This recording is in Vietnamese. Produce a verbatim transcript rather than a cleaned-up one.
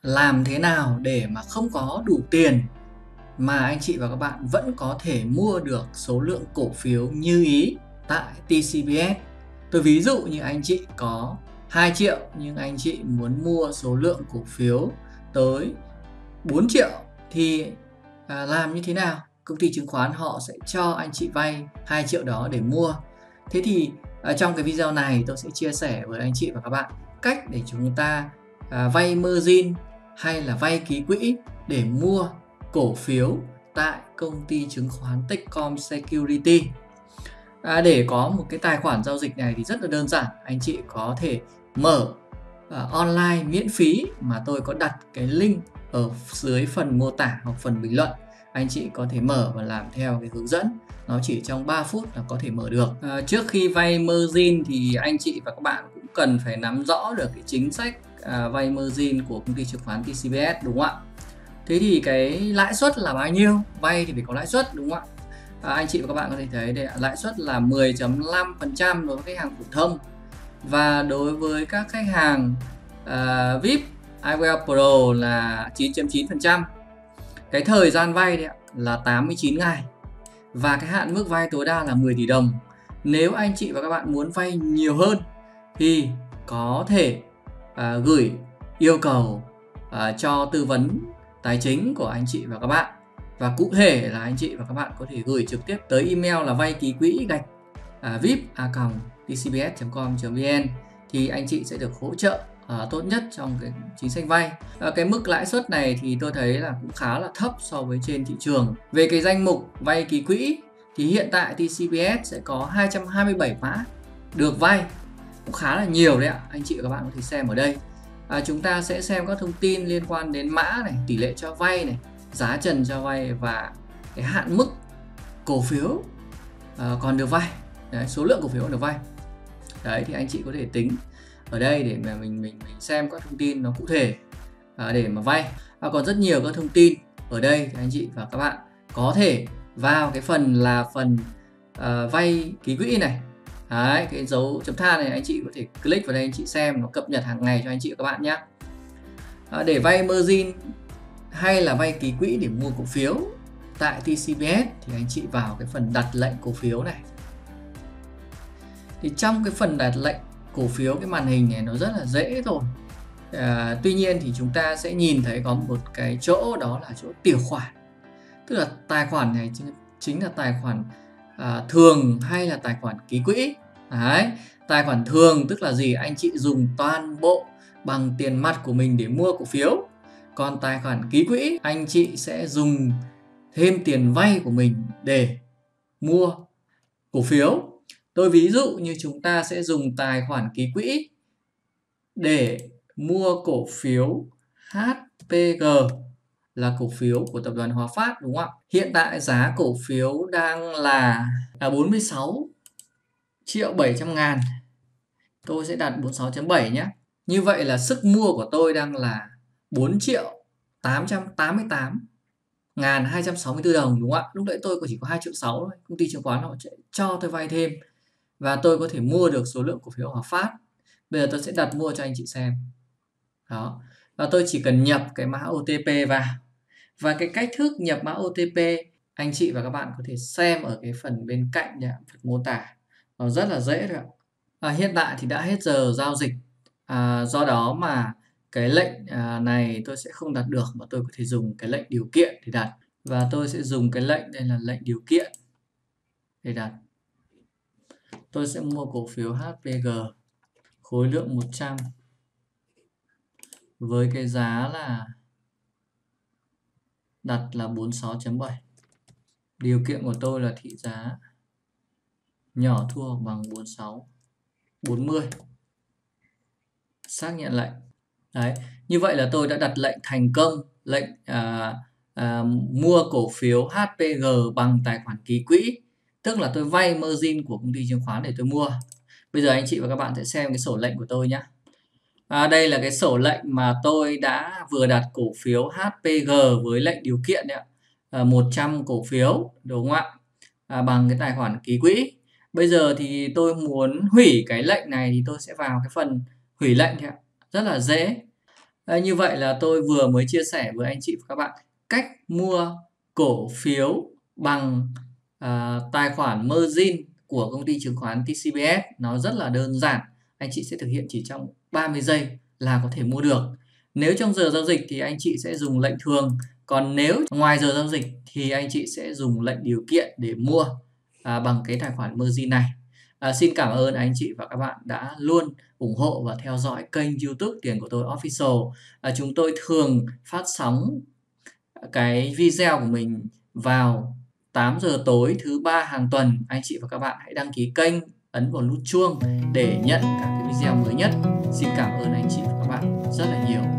Làm thế nào để mà không có đủ tiền mà anh chị và các bạn vẫn có thể mua được số lượng cổ phiếu như ý tại tê xê bê ét. Tôi ví dụ như anh chị có hai triệu nhưng anh chị muốn mua số lượng cổ phiếu tới bốn triệu thì à, làm như thế nào? Công ty chứng khoán họ sẽ cho anh chị vay hai triệu đó để mua. Thế thì à, trong cái video này tôi sẽ chia sẻ với anh chị và các bạn cách để chúng ta à, vay margin hay là vay ký quỹ để mua cổ phiếu tại công ty chứng khoán Techcom Security. À, để có một cái tài khoản giao dịch này thì rất là đơn giản. Anh chị có thể mở uh, online miễn phí mà tôi có đặt cái link ở dưới phần mô tả hoặc phần bình luận. Anh chị có thể mở và làm theo cái hướng dẫn. Nó chỉ trong ba phút là có thể mở được. À, trước khi vay margin thì anh chị và các bạn cũng cần phải nắm rõ được cái chính sách à, vay margin của công ty chứng khoán tê xê bê ét, đúng không ạ? Thế thì cái lãi suất là bao nhiêu? Vay thì phải có lãi suất, đúng không ạ? À, anh chị và các bạn có thể thấy đây, lãi suất là mười phẩy năm phần trăm đối với khách hàng phổ thông, và đối với các khách hàng uh, vê i pê i vê eo Pro là chín phẩy chín phần trăm. Cái thời gian vay đấy là tám mươi chín ngày và cái hạn mức vay tối đa là mười tỷ đồng. Nếu anh chị và các bạn muốn vay nhiều hơn thì có thể uh, gửi yêu cầu uh, cho tư vấn tài chính của anh chị và các bạn, và cụ thể là anh chị và các bạn có thể gửi trực tiếp tới email là vay ký quỹ gạch à, vip a còng tê xê bê ét chấm com chấm vn thì anh chị sẽ được hỗ trợ à, tốt nhất trong cái chính sách vay. À, cái mức lãi suất này thì tôi thấy là cũng khá là thấp so với trên thị trường. Về cái danh mục vay ký quỹ thì hiện tại tê xê bê ét sẽ có hai trăm hai mươi bảy mã được vay, cũng khá là nhiều đấy ạ. Anh chị và các bạn có thể xem ở đây. À, chúng ta sẽ xem các thông tin liên quan đến mã này, tỷ lệ cho vay này, giá trần cho vay và cái hạn mức cổ phiếu uh, còn được vay. Đấy, số lượng cổ phiếu còn được vay. Đấy thì anh chị có thể tính ở đây để mà mình mình mình xem các thông tin nó cụ thể uh, để mà vay. À, còn rất nhiều các thông tin ở đây thì anh chị và các bạn có thể vào cái phần là phần uh, vay ký quỹ này. Đấy, cái dấu chấm than này anh chị có thể click vào đây, anh chị xem nó cập nhật hàng ngày cho anh chị và các bạn nhé. À, để vay margin hay là vay ký quỹ để mua cổ phiếu tại tê xê bê ét thì anh chị vào cái phần đặt lệnh cổ phiếu này. Thì trong cái phần đặt lệnh cổ phiếu, cái màn hình này nó rất là dễ thôi. À, tuy nhiên thì chúng ta sẽ nhìn thấy có một cái chỗ, đó là chỗ tiểu khoản. Tức là tài khoản này chính là tài khoản à, thường hay là tài khoản ký quỹ. Đấy, tài khoản thường tức là gì? Anh chị dùng toàn bộ bằng tiền mặt của mình để mua cổ phiếu. Còn tài khoản ký quỹ anh chị sẽ dùng thêm tiền vay của mình để mua cổ phiếu. Tôi ví dụ như chúng ta sẽ dùng tài khoản ký quỹ để mua cổ phiếu hát pê giê, là cổ phiếu của tập đoàn Hòa Phát, đúng không ạ? Hiện tại giá cổ phiếu đang là bốn mươi sáu triệu bảy trăm ngàn. Tôi sẽ đặt bốn mươi sáu chấm bảy nhé. Như vậy là sức mua của tôi đang là bốn triệu tám trăm tám mươi tám ngàn hai trăm sáu mươi tư đồng, đúng không ạ? Lúc nãy tôi chỉ có hai triệu sáu thôi. Công ty chứng khoán họ cho tôi vay thêm và tôi có thể mua được số lượng cổ phiếu Hòa Phát. Bây giờ tôi sẽ đặt mua cho anh chị xem. Đó. Và tôi chỉ cần nhập cái mã ô tê pê vào. Và cái cách thức nhập mã ô tê pê anh chị và các bạn có thể xem ở cái phần bên cạnh này, phần mô tả. Nó rất là dễ thôi ạ. À, hiện tại thì đã hết giờ giao dịch. À, do đó mà cái lệnh à, này tôi sẽ không đặt được, mà tôi có thể dùng cái lệnh điều kiện để đặt. Và tôi sẽ dùng cái lệnh đây là lệnh điều kiện để đặt. Tôi sẽ mua cổ phiếu hát pê giê khối lượng một trăm với cái giá là đặt là bốn mươi sáu chấm bảy. Điều kiện của tôi là thị giá nhỏ thua bằng bốn mươi sáu, bốn mươi. Xác nhận lệnh. Đấy, như vậy là tôi đã đặt lệnh thành công, lệnh à, à, mua cổ phiếu hát pê giê bằng tài khoản ký quỹ, tức là tôi vay margin của công ty chứng khoán để tôi mua. Bây giờ anh chị và các bạn sẽ xem cái sổ lệnh của tôi nhé. À, đây là cái sổ lệnh mà tôi đã vừa đặt cổ phiếu hát pê giê với lệnh điều kiện đấy ạ. À, một trăm cổ phiếu, đúng không ạ? À, bằng cái tài khoản ký quỹ. Bây giờ thì tôi muốn hủy cái lệnh này thì tôi sẽ vào cái phần hủy lệnh thôi ạ. Rất là dễ. À, như vậy là tôi vừa mới chia sẻ với anh chị và các bạn cách mua cổ phiếu bằng à, tài khoản margin của công ty chứng khoán tê xê bê ét. Nó rất là đơn giản, anh chị sẽ thực hiện chỉ trong ba mươi giây là có thể mua được. Nếu trong giờ giao dịch thì anh chị sẽ dùng lệnh thường, còn nếu ngoài giờ giao dịch thì anh chị sẽ dùng lệnh điều kiện để mua à, bằng cái tài khoản margin này. À, xin cảm ơn anh chị và các bạn đã luôn ủng hộ và theo dõi kênh YouTube Tiền của tôi Official. À, chúng tôi thường phát sóng cái video của mình vào tám giờ tối thứ ba hàng tuần. Anh chị và các bạn hãy đăng ký kênh, ấn vào nút chuông để nhận các cái video mới nhất. Xin cảm ơn anh chị và các bạn rất là nhiều.